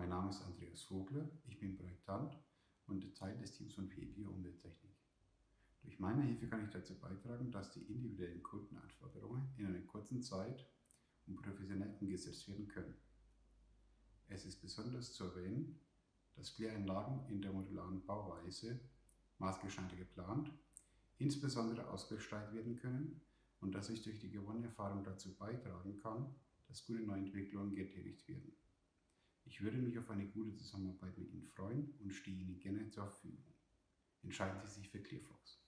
Mein Name ist Andreas Vogler, ich bin Projektant und Teil des Teams von PEPIO Umwelttechnik. Durch meine Hilfe kann ich dazu beitragen, dass die individuellen Kundenanforderungen in einer kurzen Zeit und professionell umgesetzt werden können. Es ist besonders zu erwähnen, dass Kläranlagen in der modularen Bauweise maßgeschneidert geplant, insbesondere ausgestaltet werden können und dass ich durch die gewonnene Erfahrung dazu beitragen kann, dass gute Neuentwicklungen getätigt werden. Ich würde mich auf eine gute Zusammenarbeit mit Ihnen freuen und stehe Ihnen gerne zur Verfügung. Entscheiden Sie sich für ClearFox.